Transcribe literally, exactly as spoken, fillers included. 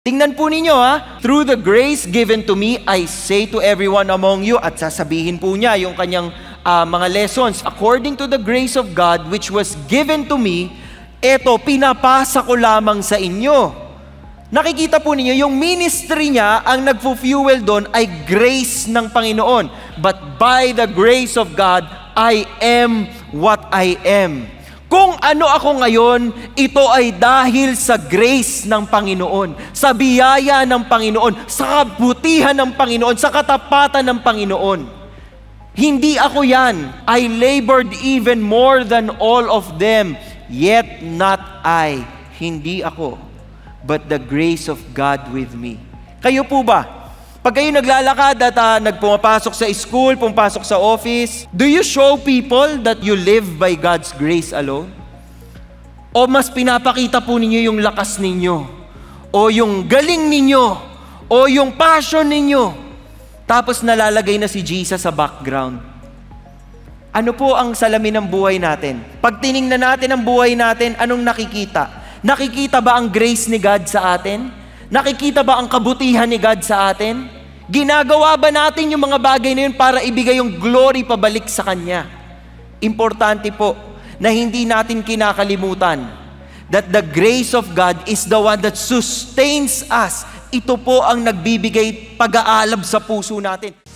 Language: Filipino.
Tingnan po ninyo ha, through the grace given to me, I say to everyone among you, at sasabihin po niya yung kanyang uh, mga lessons, according to the grace of God which was given to me, eto, pinapasa ko lamang sa inyo. Nakikita po ninyo, yung ministry niya, ang nagfu-fuel doon ay grace ng Panginoon. But by the grace of God, I am what I am. Kung ano ako ngayon, ito ay dahil sa grace ng Panginoon, sa biyaya ng Panginoon, sa kabutihan ng Panginoon, sa katapatan ng Panginoon. Hindi ako yan. I labored even more than all of them, yet not I. Hindi ako, but the grace of God with me. Kayo po ba? Pag kayo naglalakad at uh, nagpumapasok sa school, pumapasok sa office, do you show people that you live by God's grace alone? O mas pinapakita po ninyo yung lakas ninyo, o yung galing ninyo, o yung passion ninyo, tapos nalalagay na si Jesus sa background? Ano po ang salamin ng buhay natin? Pag tiningnan natin ang buhay natin, anong nakikita? Nakikita ba ang grace ni God sa atin? Nakikita ba ang kabutihan ni God sa atin? Ginagawa ba natin yung mga bagay na yun para ibigay yung glory pabalik sa Kanya? Importante po na hindi natin kinakalimutan that the grace of God is the one that sustains us. Ito po ang nagbibigay pag-aalab sa puso natin.